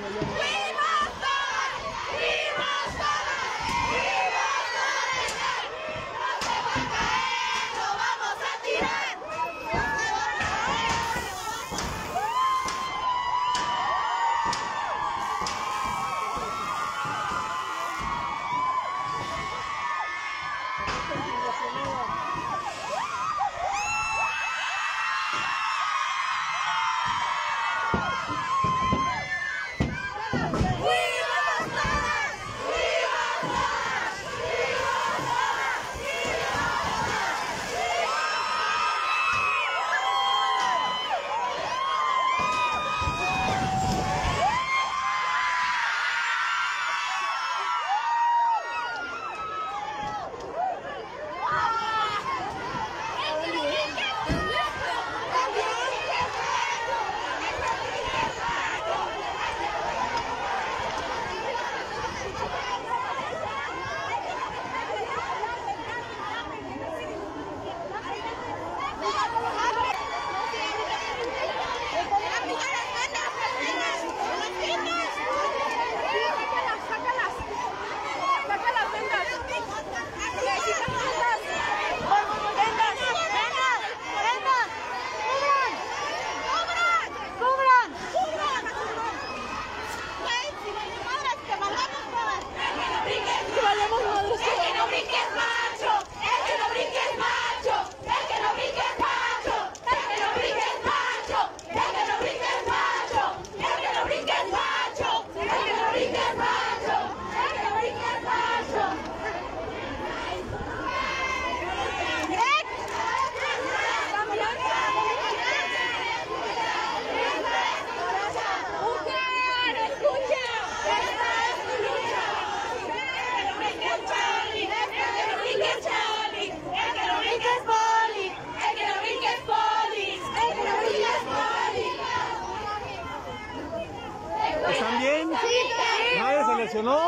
¿Están bien? ¿Nadie se lesionó?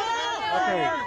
Ok.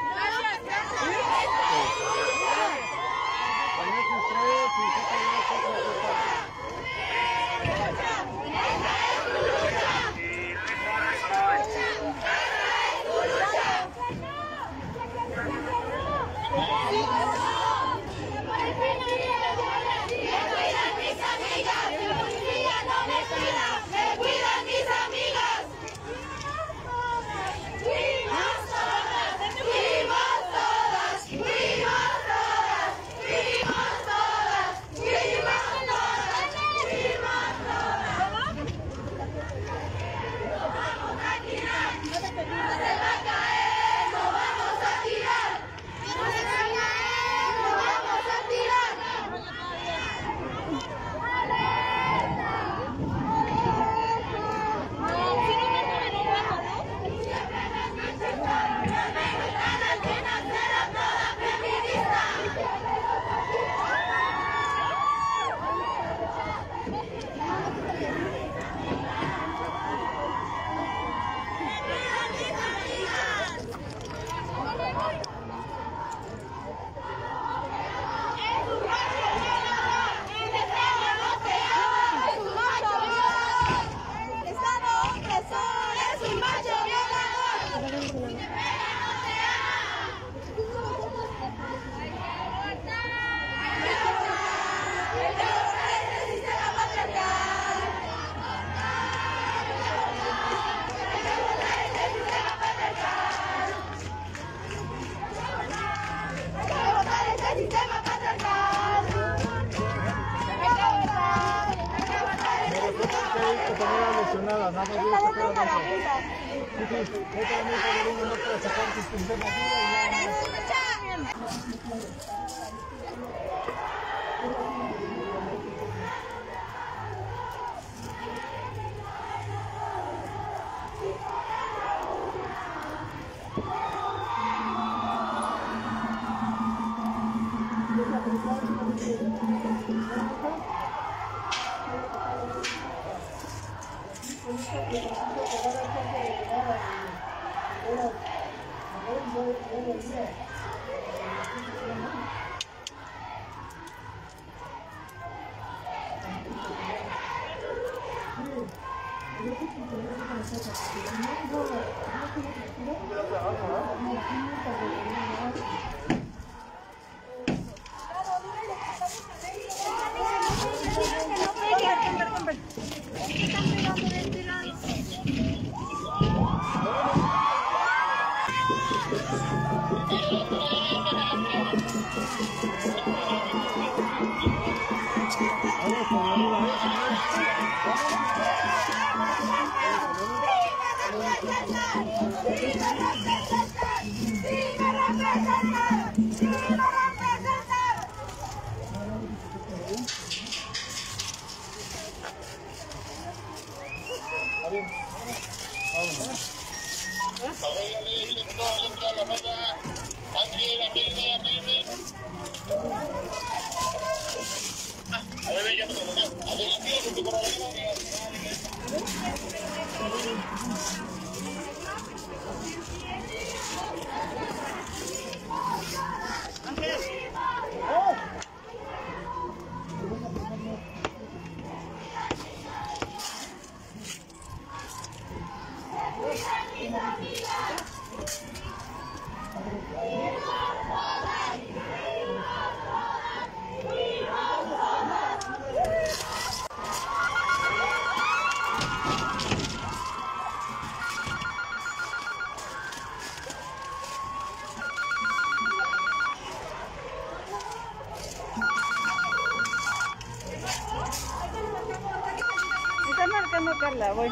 Nada más bien sacar la punta. Sí, no puede sacar sus pinceles aquí Está marcando Carla, voy.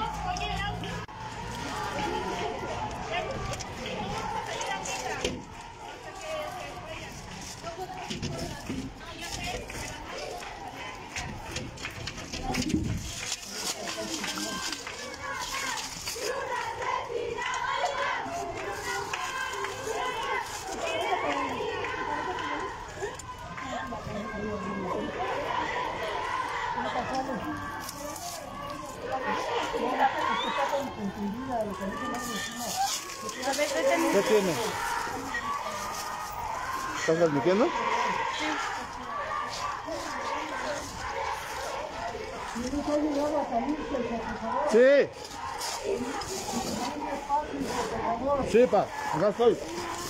¿Qué tiene? ¿Estás transmitiendo? Sí. Sí, pa, acá estoy.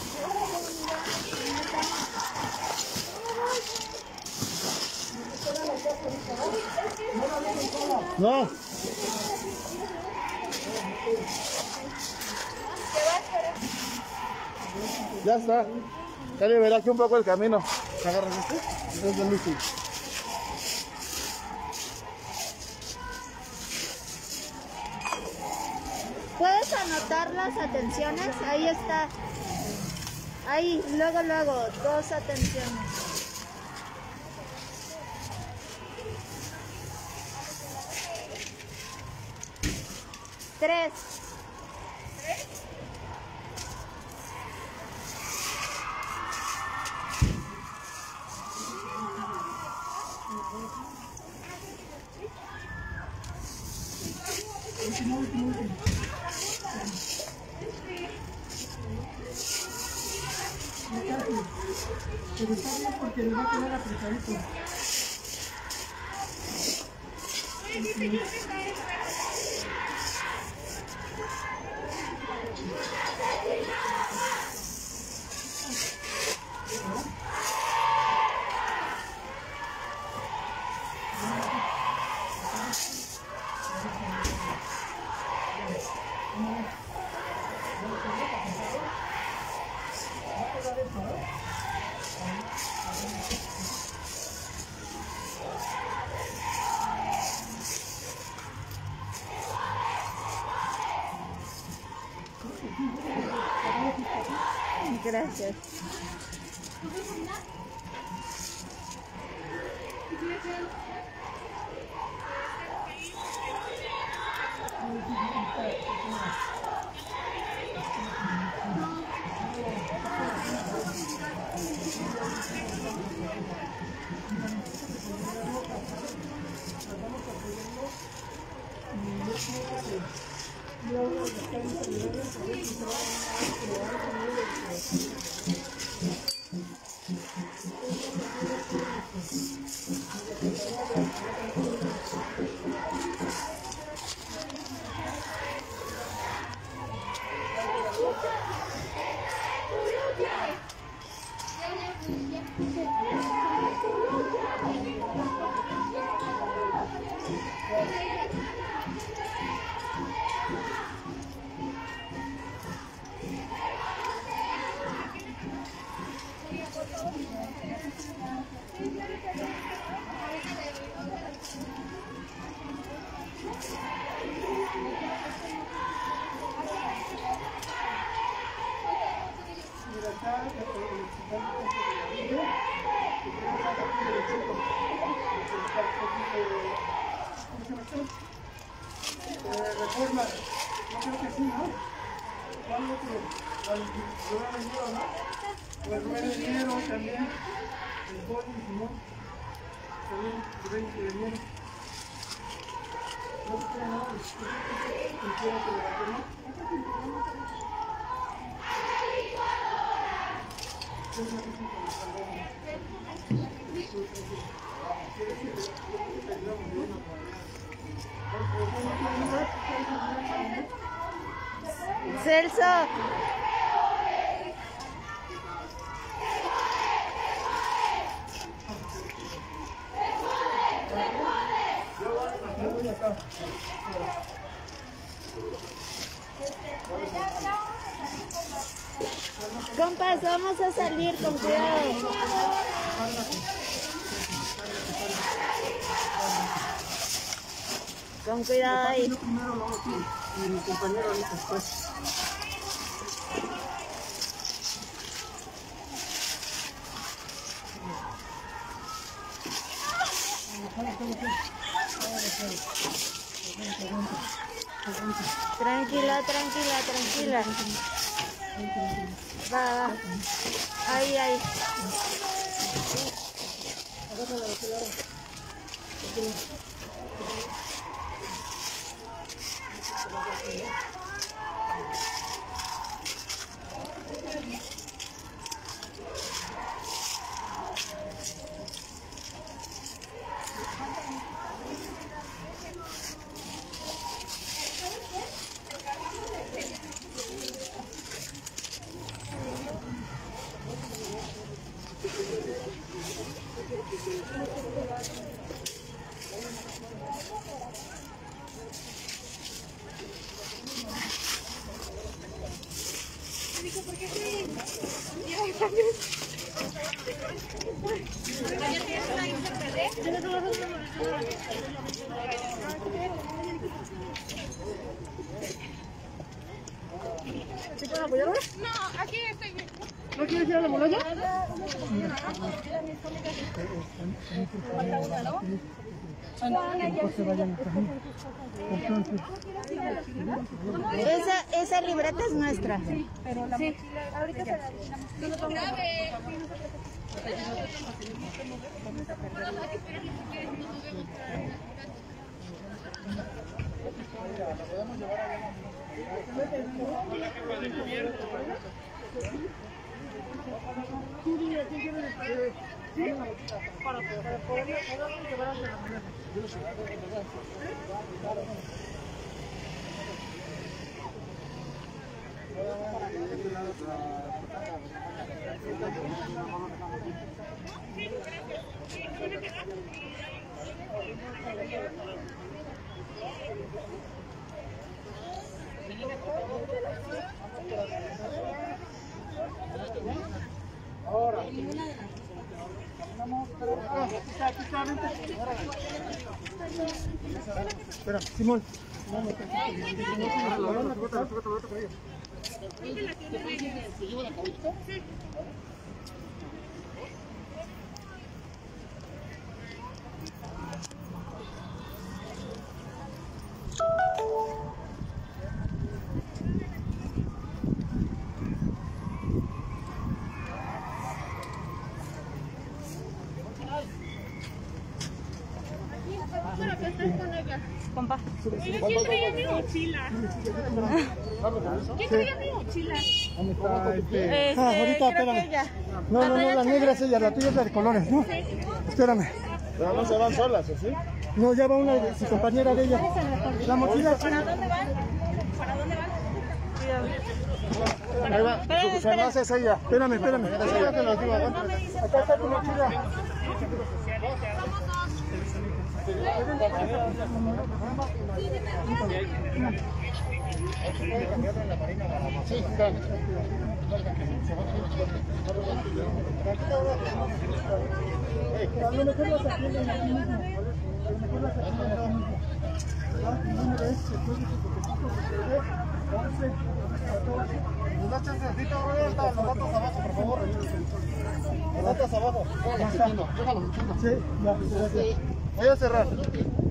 No. Ya está. Ya liberé aquí un poco el camino. ¿Te agarras este? Es de Lucy. ¿Puedes anotar las atenciones? Ahí está. Ahí, luego, 2 atenciones. Tres. Pero está bien porque le va a quedar apretadito. Gracias. forma. Yo creo que sí, ¿no? ¿Cuál otro? Al Rubén Enero, ¿no? Pues Rubén Enero también. El Boli, ¿no? También Rubén Enero. No se queda nada. El quiero que le va, ¿no? Celso. Compas, vamos a salir con cuidado. Con cuidado ahí. Primero lo hago con mi compañero ahorita después. Tranquila, tranquila, tranquila. Va, va. Ahí, ahí. ¿Sí pueden apoyarme? No, aquí estoy bien. ¿No quieres ir a la muralla? Esa libreta es nuestra. Pero la mochila, ahorita se la grave. Para poderlo llevar hacia la muralla. Ahora. Espera, Simón. Compa. ¿Quién traía mi mochila? ¿Quién traía mi mochila? ¿Dónde está ahorita, creo espérame. que ella. No, la negra es ella, la tuya es la de colores, ¿no? Espérame. Pero no se van solas, ¿o sí? No, ya va una de su compañera de ella. La mochila es... ¿Para dónde van? ¿Para dónde van? Ahí va. Su enlace es ella. Espérame. Acá está tu mochila. Sí, claro. A lo mejor las atienden aquí mismo. A lo mejor las atienden aquí mismo. Mi número es 11 14. ¿Nos das chancecito, Roberto? Los datos abajo, por favor. Los datos abajo. Déjalo, Sí, ya, gracias. voy a cerrar.